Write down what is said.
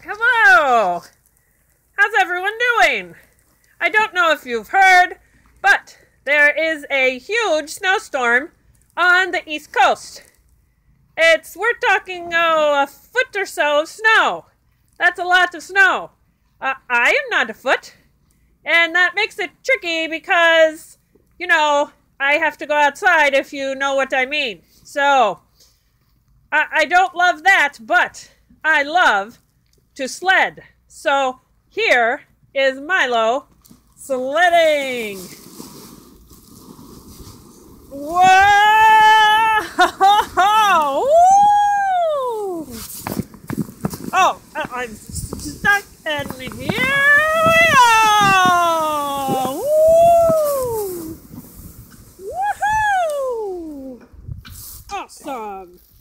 Hello! How's everyone doing? I don't know if you've heard, but there is a huge snowstorm on the East Coast. We're talking, a foot or so of snow. That's a lot of snow. I am not a foot, and that makes it tricky because, I have to go outside if you know what I mean. So, I don't love that, but I love to sled. So, here is Milo sledding. Whoa! Woo! Oh, I'm stuck, and here we go! Woo! Woohoo! Awesome!